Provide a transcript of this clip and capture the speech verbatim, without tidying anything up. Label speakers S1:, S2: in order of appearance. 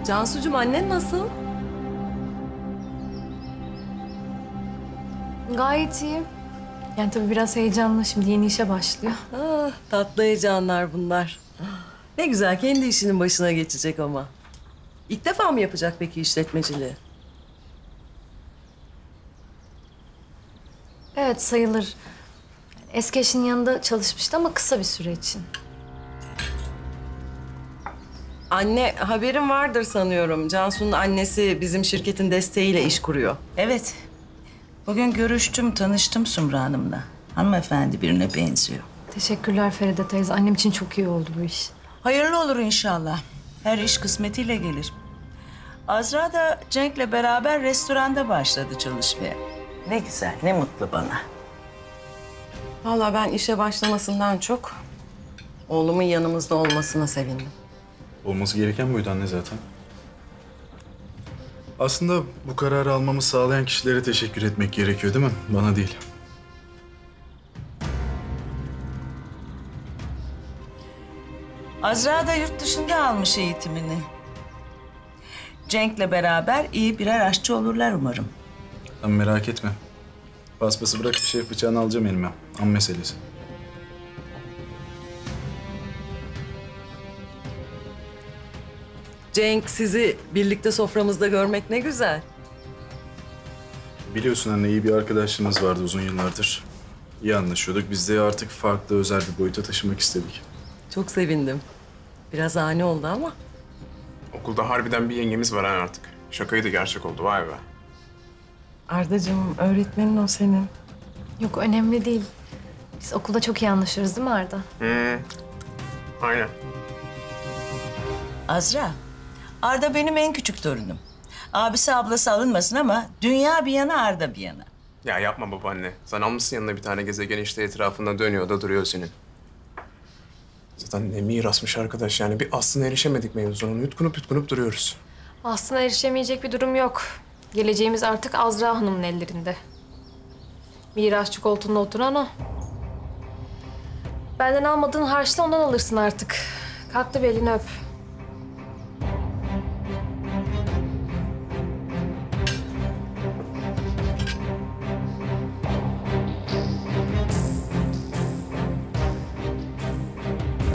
S1: Cansucuğum, annen nasıl?
S2: Gayet iyi. Yani tabii biraz heyecanlı. Şimdi yeni işe başlıyor.
S1: Ah, tatlı heyecanlar bunlar. Ne güzel, kendi işinin başına geçecek ama. İlk defa mı yapacak peki işletmeciliği?
S2: Evet, sayılır. Eski eşinin yanında çalışmıştı ama kısa bir süre için.
S1: Anne, haberin vardır sanıyorum. Cansu'nun annesi bizim şirketin desteğiyle iş kuruyor.
S3: Evet. Bugün görüştüm, tanıştım Sumru Hanım'la. Hanımefendi birine benziyor.
S2: Teşekkürler Feride teyze. Annem için çok iyi oldu bu iş.
S3: Hayırlı olur inşallah. Her iş kısmetiyle gelir. Azra da Cenk'le beraber restoranda başladı çalışmaya. Ne güzel, ne mutlu bana.
S1: Vallahi ben işe başlamasından çok oğlumun yanımızda olmasına sevindim.
S4: Olması gereken buydu anne zaten. Aslında bu kararı almamı sağlayan kişilere teşekkür etmek gerekiyor değil mi? Bana değil.
S3: Azra da yurt dışında almış eğitimini. Cenk'le beraber iyi birer aşçı olurlar umarım.
S4: Sen merak etme. Paspası bırak, bir şef bıçağını alacağım elime. An meselesi.
S1: Cenk, sizi birlikte soframızda görmek ne güzel.
S4: Biliyorsun anne, iyi bir arkadaşlığımız vardı uzun yıllardır. İyi anlaşıyorduk. Biz de artık farklı, özel bir boyuta taşımak istedik.
S1: Çok sevindim. Biraz ani oldu ama.
S5: Okulda harbiden bir yengemiz var ha artık. Şakaydı gerçek oldu, vay be.
S1: Ardacığım, öğretmenin o senin.
S2: Yok, önemli değil. Biz okulda çok iyi anlaşırız değil mi Arda?
S5: Hmm. Aynen.
S3: Azra, Arda benim en küçük torunum. Abisi ablası alınmasın ama dünya bir yana Arda bir yana.
S5: Ya yapma babaanne. Sen almışsın yanına bir tane gezegen, işte etrafında dönüyor da duruyor senin. Zaten ne mirasmış arkadaş, yani bir aslına erişemedik mevzunun. Yutkunup yutkunup duruyoruz.
S2: Aslında erişemeyecek bir durum yok. Geleceğimiz artık Azra Hanım'ın ellerinde. Mirasçı koltuğunda oturan o. Benden almadığın harçta ondan alırsın artık. Kalk da belini öp.